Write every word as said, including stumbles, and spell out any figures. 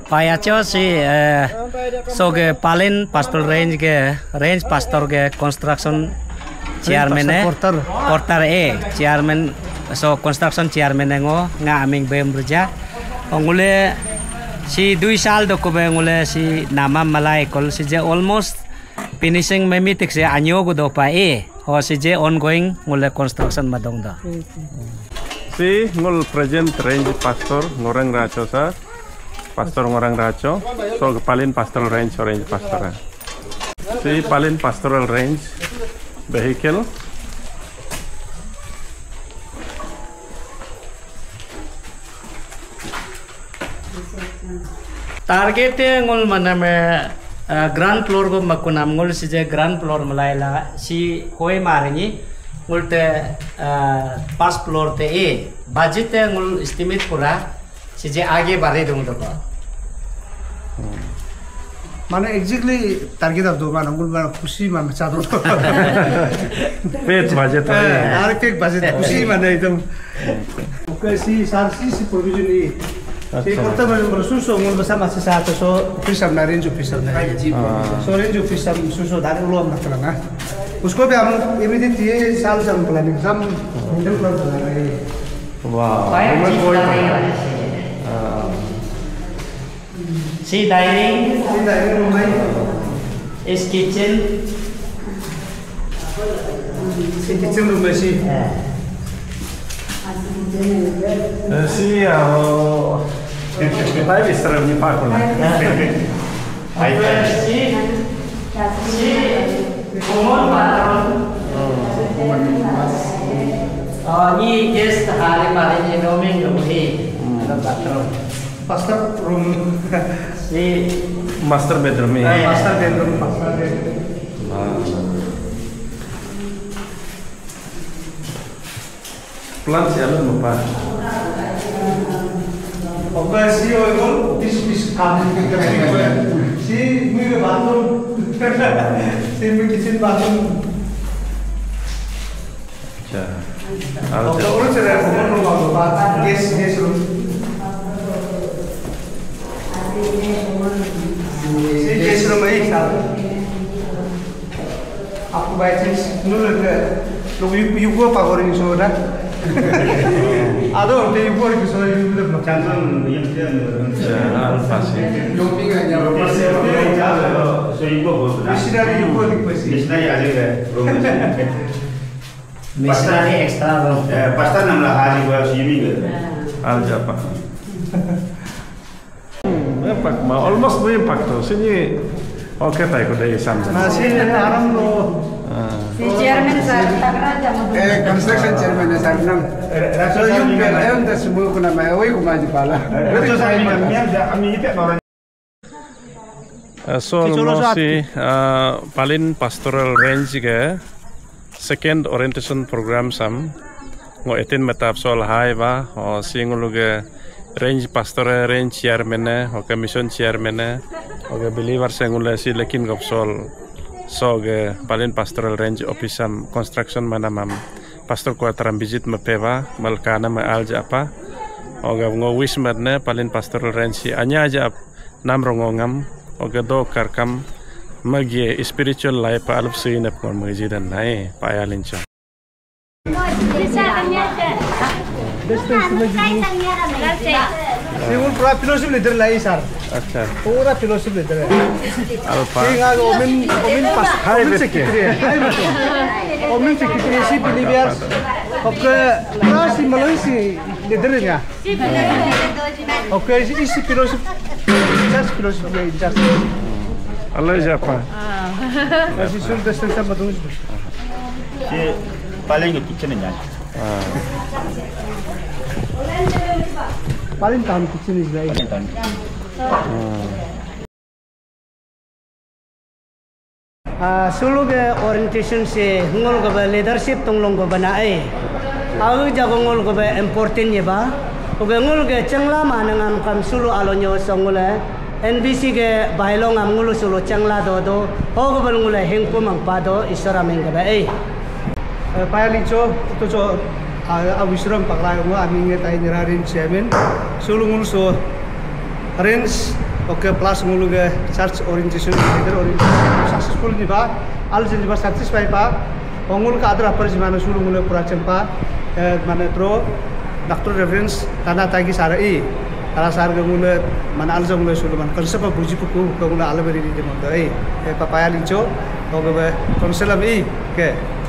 payacho si so ke Palin Pastoral Range ke Range Pastor ke Construction Chairman e Porter e Chairman so Construction Chairman ngo nga aming bem ruja ongule si dua sal do ko be ngule si nama malai kol si je almost finishing memitik si anyo go do pa e ho si je ongoing ngule construction madong da si ngul present Range Pastor ngorang racho sa Pastor ngorang racho so Palin Pastoral Range Range Pastor si Palin Pastoral Range vehicle target ngul mana me ground floor go makunam ngul si je ground floor malaila si hoi marini ngul te first floor te e budget te ngul estimate pura si je आगे बारे दूँ तो का माने exactly target अब दो माने ngul माने खुशी माने चादर पेट budget है यार पेट budget खुशी माने एकदम कैसी सारी सी provision ही ये करता है मतलब सुसो ngul bersama sesatu so official ना range official ना so range official सुसो दार उलोम ना चलना उसको भी हम immediate ये साल से हम planning हम handle कर रहे हैं वाह si dining, si dining room hai, is kitchen, si kitchen room hai si. si oh, hai bister ni pak pun. Hai si, si common bathroom. Oh ni guest hari hari ni roaming rumhi, ada bathroom. Master room si master bedroom ni master bedroom master bedroom plan siapa lupa oke si orang bis bis kami si mungkin bathroom si mungkin kitchen bathroom oke orang cerita common room apa guest guest room si guest room ini aku baca nul ke lu yugo pagorin soda ada orang yugo itu soda yugo itu jangan yang dia jangan pasti shopping aja pasti so yugo missionary yugo itu pasti missionary aja deh missionary extra room pasti enam lah hari gua sini gitu aja pak Pak, mau almost mau impact tuh. Sini oke tak ikut dari Samsung. Nah, sini haram lo. Si chairman saya tak raja mau. Eh, construction chairman saya bilang. So yung kailan dah semua kena mai, oi kuma di pala. Itu saya bilang dia kami itu orang. So si Palin Pastoral Range ke second orientation program sam ngo etin metap soal hai ba o singulu ke Range Pastor Range Chairman o Commission Chairman o believer sengule si lekin gopsol so ge Palin Pastoral Range Officam Construction manamam Pastor Kuataram visit mepeva malkana ma alja apa o ge ngo wish madne Palin Pastoral Range si anya aja nam rongongam o ge do karkam magi spiritual life aluf sine pon majidan nai payalincho Singul pura filosofi leader lagi sar. अच्छा पूरा फिलोसफी लेते हैं अल्फा सिंह आज ओमेन ओमेन पास ओमेन सेक्रेटरी हाई बेटे ओमेन सेक्रेटरी सी बिलीवियर ओके ना सी मलई सी लेते हैं क्या ओके इसी इसी philosophy just philosophy just Allah siapa ऐसी सुन दस्तन सब बताऊँ si paling kitchen nya paling tahun kitchen is like paling tahun Ah, sulu ke orientation se ngol ko ba leadership tunglong ko ba na ai au jago ngol ko ba important ye ba o ge ngol ge changla manangam kam sulu alonyo songule N B C ke bailong am ngulu sulu changla do do ho ko ba ngule hengpo mang pa do isara meng ga ba ai paya licho to cho a wisram pakla ngo ami nge tai nirarin chairman sulu ngul so arrange oke plus ngulu ke church orientation leader orientation successful ni ba al jin ba satisfy pa ongul ka adra par jimana sulu ngulu pura chempa mane tro doctor reference tana tagi sara i ala sar ke ngulu mana al jong ngulu sulu man konsep ba buji puku ko ngulu ala beri di mon dai e papaya lincho oke ba konsel abi ke